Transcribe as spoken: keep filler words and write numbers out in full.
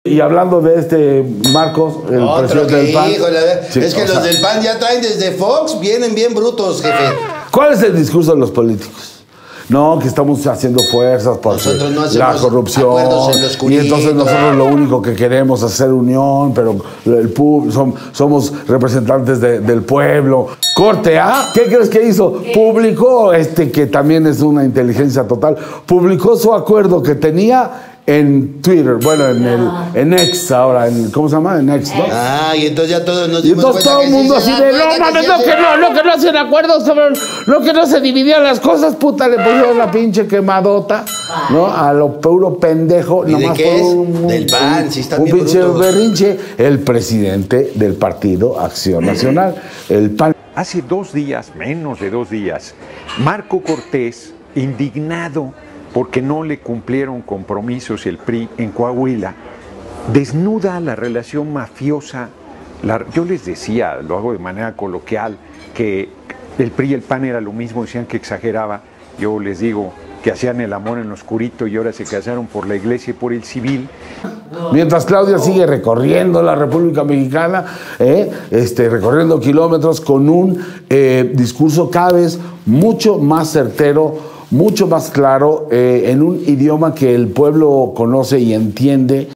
Y hablando de este Marcos, el Otro presidente que, del P A N. híjole, Sí, es que los sea, del P A N ya traen desde Fox, vienen bien brutos, jefe. ¿Cuál es el discurso de los políticos? No, que estamos haciendo fuerzas por no la corrupción. Y entonces nosotros lo único que queremos es hacer unión, pero el pub, som, somos representantes de, del pueblo. Corte A, ¿qué crees que hizo? Publicó, este que también es una inteligencia total, publicó su acuerdo que tenía en Twitter, bueno, en el en X ahora, en, ¿cómo se llama? En X, ¿no? Ah, y entonces ya todos nos dimos Y entonces todo el mundo así de, no mames, no que no, no que no hacen acuerdos, no que no se dividían las cosas, puta, le pusieron la pinche quemadota, ¿no? A lo puro pendejo. ¿Y de qué es? Un, Del P A N, si están un bien pinche brutos. berrinche, el presidente del Partido Acción Nacional, el P A N. Hace dos días, menos de dos días, Marco Cortés, indignado porque no le cumplieron compromisos el P R I en Coahuila, desnuda la relación mafiosa. La, yo les decía, lo hago de manera coloquial, que el P R I y el P A N era lo mismo, decían que exageraba. Yo les digo que hacían el amor en lo oscurito y ahora se casaron por la iglesia y por el civil. Mientras Claudia sigue recorriendo la República Mexicana, eh, este, recorriendo kilómetros con un eh, discurso cada vez mucho más certero, mucho más claro, eh, en un idioma que el pueblo conoce y entiende.